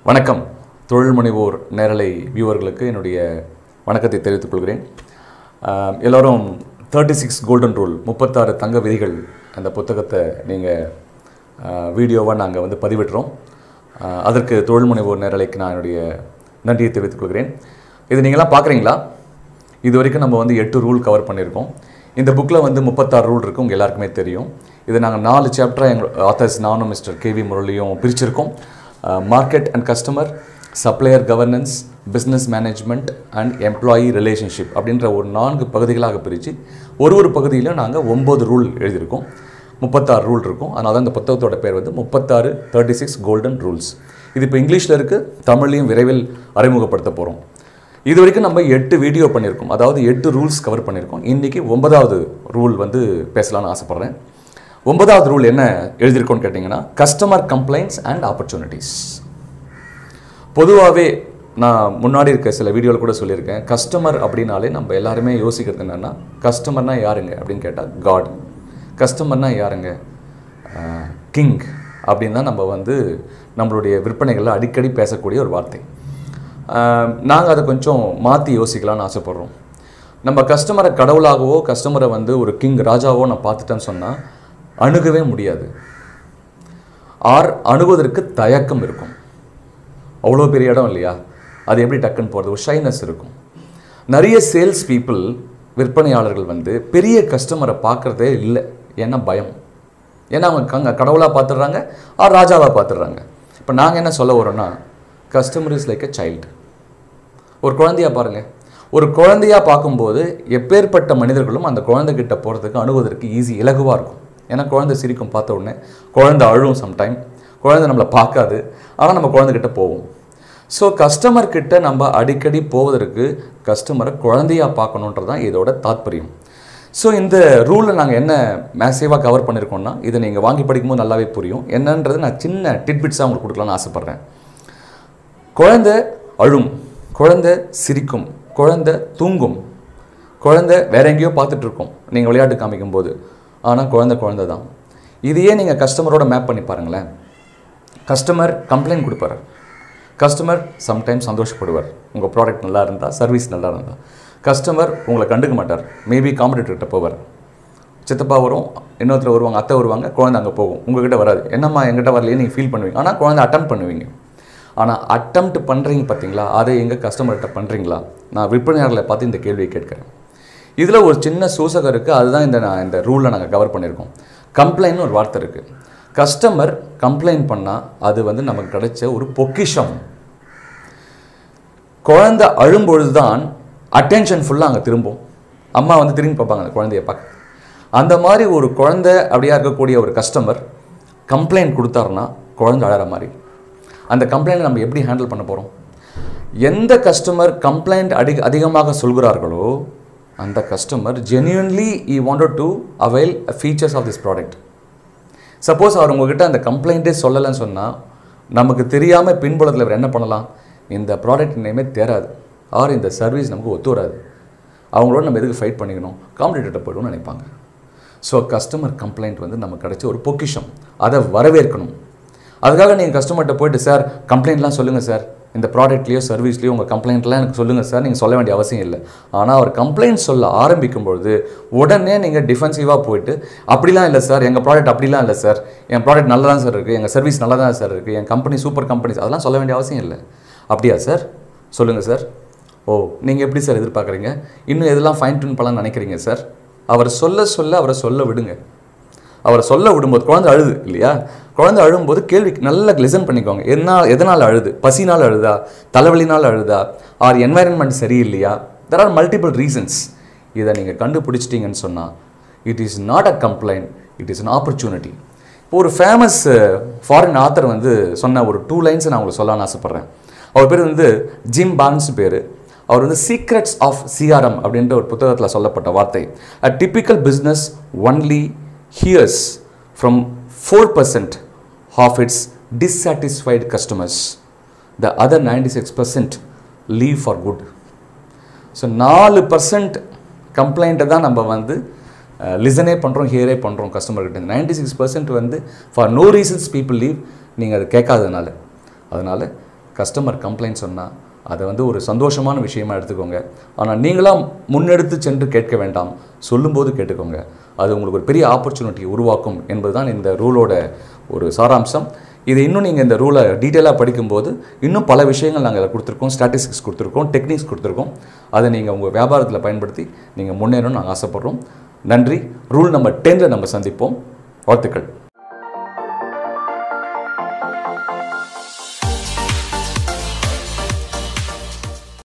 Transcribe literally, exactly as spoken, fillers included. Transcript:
வணக்கம் தொழில் முனைவோர் நேரலை வியூவர்களுக்கு என்னுடைய வணக்கத்தை தெரிவித்துக் கொள்கிறேன். எல்லோரும் தேர்ட்டி சிக்ஸ் கோல்டன் ரூல் முப்பத்தாறு தங்க விதிகள் அந்த புத்தகத்தை நீங்கள் வீடியோவாக நாங்கள் வந்து பதிவிட்டுறோம். அதற்கு தொழில் முனைவோர் நேரலைக்கு நான் என்னுடைய நன்றியை தெரிவித்துக் கொள்கிறேன். இது நீங்களாம் பார்க்குறீங்களா? இது வரைக்கும் நம்ம வந்து எட்டு ரூல் கவர் பண்ணியிருக்கோம். இந்த புக்கில் வந்து முப்பத்தாறு ரூல் இருக்குது, உங்கள் எல்லாருக்குமே தெரியும். இது நாங்கள் நாலு சாப்டராக எங்கள் ஆத்தர்ஸ் நானும் மிஸ்டர் கே வி முரளியும் பிரிச்சிருக்கோம். Market and customer, supplier governance, business management and employee relationship அப்படின்ற ஒரு நான்கு பகுதிகளாக பிரித்து ஒரு ஒரு பகுதியிலும் நாங்கள் ஒம்பது ரூல் எழுதியிருக்கோம். முப்பத்தாறு ரூல் இருக்கும். அதனால தான் இந்த புத்தகத்தோட பேர் வந்து முப்பத்தாறு தேர்ட்டி சிக்ஸ் கோல்டன் ரூல்ஸ். இது இப்போ இங்கிலீஷில் இருக்குது, தமிழ்லையும் விரைவில் அறிமுகப்படுத்த போகிறோம். இது வரைக்கும் நம்ம எட்டு வீடியோ பண்ணியிருக்கோம், அதாவது எட்டு ரூல்ஸ் கவர் பண்ணியிருக்கோம். இன்றைக்கி ஒன்பதாவது ரூல் வந்து பேசலான்னு ஆசைப்பட்றேன். ஒன்பதாவது ரூல் என்ன எழுதியிருக்கோன்னு கேட்டிங்கன்னா, கஸ்டமர் கம்ப்ளைண்ட்ஸ் அண்ட் ஆப்பர்ச்சுனிட்டிஸ். பொதுவாகவே நான் முன்னாடி இருக்க சில வீடியோவில் கூட சொல்லியிருக்கேன், கஸ்டமர் அப்படின்னாலே நம்ம எல்லாருமே யோசிக்கிறது என்னென்னா, கஸ்டமர்னால் யாருங்க அப்படின்னு கேட்டால் காட். கஸ்டமர்னால் யாருங்க? கிங் அப்படின்னு தான் நம்ம வந்து நம்மளுடைய விற்பனைகளில் அடிக்கடி பேசக்கூடிய ஒரு வார்த்தை. நாங்கள் அதை கொஞ்சம் மாற்றி யோசிக்கலான்னு ஆசைப்பட்றோம். நம்ம கஸ்டமரை கடவுளாகவோ கஸ்டமரை வந்து ஒரு கிங் ராஜாவோ நான் பார்த்துட்டேன்னு சொன்னால் அணுகவே முடியாது. ஆர் அணுகுவதற்கு தயக்கம் இருக்கும். அவ்வளோ பெரிய இடம் இல்லையா, அது எப்படி டக்குன்னு போகிறது, ஒரு ஷைனஸ் இருக்கும். நிறைய சேல்ஸ் பீப்புள், விற்பனையாளர்கள் வந்து பெரிய கஸ்டமரை பார்க்குறதே இல்லை. ஏன்னா பயம். ஏன்னா அவங்க கங்க கடவுளாக பார்த்துடுறாங்க, ஆர் ராஜாவாக பார்த்துடுறாங்க. இப்போ நாங்கள் என்ன சொல்ல வரோன்னா, customer is like a child. ஒரு குழந்தையாக பாருங்கள். ஒரு குழந்தையாக பார்க்கும்போது எப்பேற்பட்ட மனிதர்களும் அந்த குழந்தைகிட்ட போகிறதுக்கு அணுகுவதற்கு ஈஸி, இலகுவாக இருக்கும். ஏன்னா குழந்தை சிரிக்கும் பார்த்த உடனே, குழந்தை அழுவும் சம்டைம், குழந்தை நம்மளை பார்க்காது, ஆனால் நம்ம குழந்தைகிட்ட போவோம். ஸோ கஸ்டமர்கிட்ட நம்ம அடிக்கடி போவதற்கு கஸ்டமரை குழந்தையாக பார்க்கணுன்றது தான் இதோட தாத்பரியம். ஸோ இந்த ரூலில் நாங்கள் என்ன மேசிவாக கவர் பண்ணியிருக்கோம்னா, இதை நீங்கள் வாங்கி படிக்கும்போது நல்லாவே புரியும். என்னன்றது நான் சின்ன டிட்பிட்ஸாக உங்களுக்கு கொடுக்கலான்னு ஆசைப்பட்றேன். குழந்தை அழும், குழந்தை சிரிக்கும், குழந்தை தூங்கும், குழந்தை வேற எங்கேயோ பார்த்துட்ருக்கோம் நீங்கள் விளையாட்டு காமிக்கும் போது, ஆனால் குழந்தை குழந்தை தான். இதையே நீங்கள் கஸ்டமரோட மேப் பண்ணி பாருங்களேன். கஸ்டமர் கம்ப்ளைண்ட் கொடுப்பார், கஸ்டமர் சம்டைம்ஸ் சந்தோஷப்படுவார் உங்கள் ப்ராடக்ட் நல்லா இருந்தால், சர்வீஸ் நல்லா இருந்தால். கஸ்டமர் உங்களை கண்டுக்க மாட்டார், மேபி காம்படிட்டர்கிட்ட போவார். சித்தப்பா வரும், இன்னொருத்தர் வருவாங்க, அத்தை வருவாங்க, குழந்தை அங்கே போகும், உங்கள்கிட்ட வராது. என்னம்மா எங்கிட்ட வரலையே நீங்கள் ஃபீல் பண்ணுவீங்க, ஆனால் குழந்தை அட்டம் பண்ணுவீங்க. ஆனால் அட்டம்ப்ட் பண்ணுறீங்க பார்த்தீங்களா, அதை எங்கள் கஸ்டமர்கிட்ட பண்ணுறீங்களா? நான் விற்பனையாளர்களை பார்த்து இந்த கேள்வியை கேட்குறேன். இதில் ஒரு சின்ன சூசகம் இருக்குது, அதுதான் இந்த நான் இந்த ரூலில் நாங்கள் கவர் பண்ணியிருக்கோம். கம்ப்ளைண்ட்னு ஒரு வார்த்தை இருக்குது. கஸ்டமர் கம்ப்ளைண்ட் பண்ணால் அது வந்து நமக்கு கிடைச்ச ஒரு பொக்கிஷம். குழந்தை அழும்பொழுது தான் அட்டென்ஷன் ஃபுல்லாக அங்கே திரும்பும். அம்மா வந்து திரும்பி பார்ப்பாங்க அந்த குழந்தைய பார்க்க. அந்த மாதிரி ஒரு குழந்தை அப்படியா இருக்கக்கூடிய ஒரு கஸ்டமர் கம்ப்ளைண்ட் கொடுத்தாருன்னா குழந்தை அழகிற மாதிரி. அந்த கம்ப்ளைண்ட்டை நம்ம எப்படி ஹேண்டில் பண்ண போகிறோம்? எந்த கஸ்டமர் கம்ப்ளைண்ட் அடி அதிகமாக சொல்கிறார்களோ அந்த customer genuinely he wanted to avail features of this product. Suppose அவர் உங்ககிட்ட அந்த கம்ப்ளைண்ட்டே சொல்லலைன்னு சொன்னால், நமக்கு தெரியாமல் பின்புலத்தில் அவர் என்ன பண்ணலாம், இந்த ப்ராடக்ட் நேமே தேராது, ஆர் இந்த சர்வீஸ் நமக்கு ஒத்து வராது, அவங்களோட நம்ம எதுக்கு ஃபைட் பண்ணிக்கணும், காம்படிட்டர்கிட்ட போய்டும்னு நினைப்பாங்க. ஸோ கஸ்டமர் கம்ப்ளைண்ட் வந்து நமக்கு கிடைச்ச ஒரு பொக்கிஷம், அதை வரவேற்கணும். அதுக்காக நீங்கள் கஸ்டமர்கிட்ட போய்ட்டு, சார் கம்ப்ளைண்ட்லாம் சொல்லுங்கள் சார், இந்த ப்ராடக்ட்லேயோ சர்வீஸ்லேயோ உங்கள் கம்ப்ளைண்ட்லாம் எனக்கு சொல்லுங்கள் சார், நீங்கள் சொல்ல வேண்டிய அவசியம் இல்லை. ஆனால் அவர் கம்ப்ளைண்ட் சொல்ல ஆரம்பிக்கும்பொழுது உடனே நீங்கள் டிஃபென்சிவாக போய்ட்டு, அப்படிலாம் இல்லை சார், எங்கள் ப்ராடக்ட் அப்படிலாம் இல்லை சார், என் ப்ராடக்ட் நல்லா தான் சார் இருக்குது, எங்கள் சர்வீஸ் நல்லா தான் சார் இருக்குது, என் கம்பெனி சூப்பர் கம்பெனிஸ், அதெல்லாம் சொல்ல வேண்டிய அவசியம் இல்லை. அப்படியா சார், சொல்லுங்கள் சார். ஓ, நீங்கள் எப்படி சார் எதிர்பார்க்குறீங்க, இன்னும் எதெல்லாம் ஃபைன் டியூன் பண்ணலாம்னு நினைக்கிறீங்க சார்? அவர் சொல்ல சொல்ல அவரை சொல்ல விடுங்க. அவரை சொல்ல விடும்போது குழந்தை அழுது இல்லையா, குழந்தை அழும்போது கேள்வி நல்லா லிசன் பண்ணிக்கோங்க. என்ன எதனால் அழுது? பசினால் அழுதா, தலைவலினால் அழுதா, ஆர் என்வாயன்மெண்ட் சரியில்லையா? There are multiple reasons. இதை நீங்கள் கண்டுபிடிச்சிட்டிங்கன்னு சொன்னால் it is not a complaint, it is an opportunity. இப்போ ஒரு ஃபேமஸ் ஃபாரின் ஆத்தர் வந்து சொன்ன ஒரு டூ லைன்ஸை நான் உங்களுக்கு சொல்லலான்னு ஆசைப்பட்றேன். அவர் பேர் வந்து ஜிம் பார்ன்ஸ் பேர். அவர் வந்து சீக்ரெட்ஸ் ஆஃப் சிஆர்எம் அப்படின்ற ஒரு புத்தகத்தில் சொல்லப்பட்ட வார்த்தை. A typical business only hears from four percent of its dissatisfied customers. The other ninety-six percent leave for good. So நாலு பர்சன்ட் கம்ப்ளைண்ட்டை தான் நம்ம வந்து லிசனே பண்ணுறோம், ஹியரே பண்ணுறோம் கஸ்டமர்கிட்ட. நைன்டி சிக்ஸ் பர்சன்ட் வந்து for no reasons people leave, நீங்கள் அதை கேட்காததுனால. அதனால் கஸ்டமர் கம்ப்ளைண்ட் சொன்னால் அதை வந்து ஒரு சந்தோஷமான விஷயமாக எடுத்துக்கோங்க. ஆனால் நீங்களாம் முன்னெடுத்து சென்று கேட்க வேண்டாம், சொல்லும்போது கேட்டுக்கோங்க. அது உங்களுக்கு ஒரு பெரிய ஆப்பர்ச்சுனிட்டி உருவாக்கும் என்பது தான் இந்த ரூலோட ஒரு சாராம்சம். இதை இன்னும் நீங்கள் இந்த ரூலை டீட்டெயிலாக படிக்கும்போது இன்னும் பல விஷயங்கள் நாங்கள் கொடுத்துருக்கோம், ஸ்டாட்டிஸ்டிக்ஸ் கொடுத்துருக்கோம், டெக்னிக்ஸ் கொடுத்துருக்கோம். அதை நீங்கள் உங்கள் வியாபாரத்தில் பயன்படுத்தி நீங்கள் முன்னேறணும்னு நாங்கள் ஆசைப்பட்றோம். நன்றி. ரூல் நம்பர் டென்னில் நம்ம சந்திப்போம். வாழ்த்துக்கள்.